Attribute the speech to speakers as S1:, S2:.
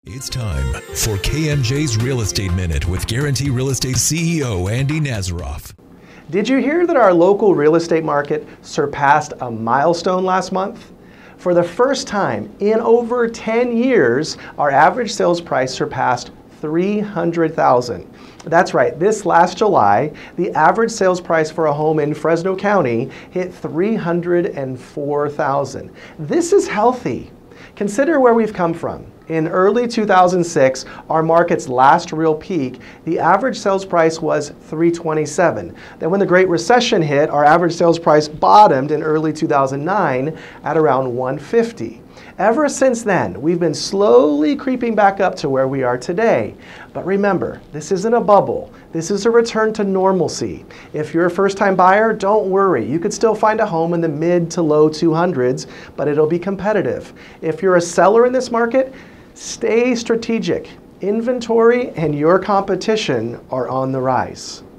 S1: It's time for KMJ's Real Estate Minute with Guarantee Real Estate CEO Andy Nazaroff.
S2: Did you hear that our local real estate market surpassed a milestone last month? For the first time in over 10 years, our average sales price surpassed $300,000. That's right, this last July, the average sales price for a home in Fresno County hit $304,000. This is healthy. Consider where we've come from. In early 2006, our market's last real peak, the average sales price was $327,000. Then when the Great Recession hit, our average sales price bottomed in early 2009 at around $150,000. Ever since then, we've been slowly creeping back up to where we are today. But remember, this isn't a bubble. This is a return to normalcy. If you're a first-time buyer, don't worry. You could still find a home in the mid to low 200s, but it'll be competitive. If you're a seller in this market, stay strategic. Inventory and your competition are on the rise.